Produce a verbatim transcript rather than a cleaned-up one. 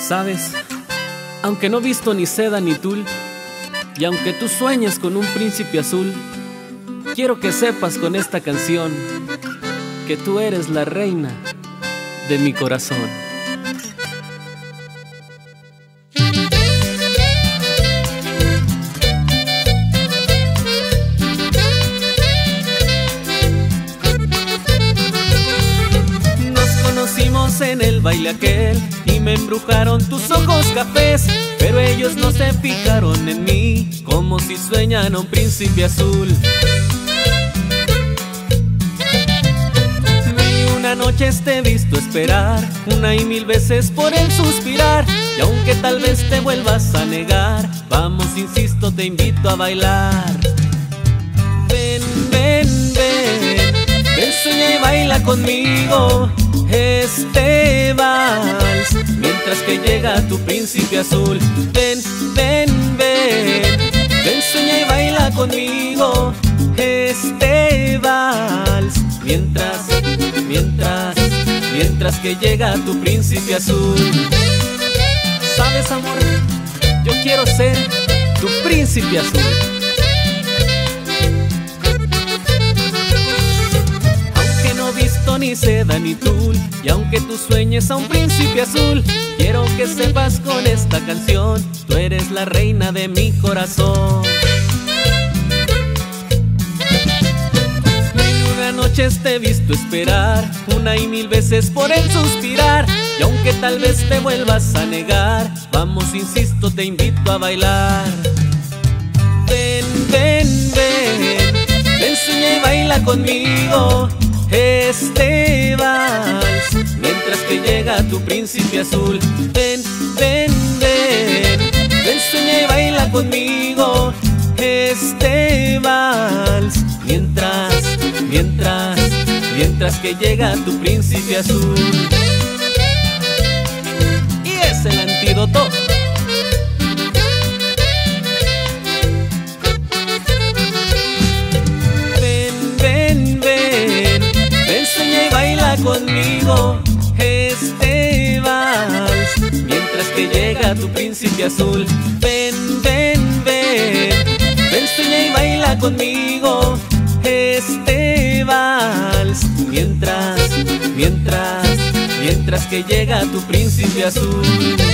Sabes, aunque no he visto ni seda ni tul, y aunque tú sueñes con un príncipe azul, quiero que sepas con esta canción que tú eres la reina de mi corazón. Nos conocimos en el baile aquel y me embrujaron tus ojos cafés, pero ellos no se fijaron en mí, como si sueñan a un príncipe azul. Mil una noches te he visto esperar, una y mil veces por el suspirar, y aunque tal vez te vuelvas a negar, vamos, insisto, te invito a bailar. Ven, ven, ven, ven, sueña y baila conmigo este vals, mientras que llega tu príncipe azul. Ven, ven, ven, ven, sueña y baila conmigo este vals, mientras, mientras, mientras que llega tu príncipe azul. ¿Sabes, amor? Yo quiero ser tu príncipe azul. Ni seda ni tul, y aunque tú sueñes a un príncipe azul, quiero que sepas con esta canción, tú eres la reina de mi corazón. Mil una noches te he visto esperar, una y mil veces por el suspirar, y aunque tal vez te vuelvas a negar, vamos, insisto, te invito a bailar. Ven, ven, ven, ven, sueña y baila conmigo este vals, mientras que llega tu príncipe azul. Ven, ven, ven, ven, sueña y baila conmigo este vals, mientras, mientras, mientras que llega tu príncipe azul. Y es el antídoto. Conmigo este vals, mientras que llega tu príncipe azul. Ven, ven, ven, ven, sueña y baila conmigo este vals, mientras, mientras, mientras que llega tu príncipe azul.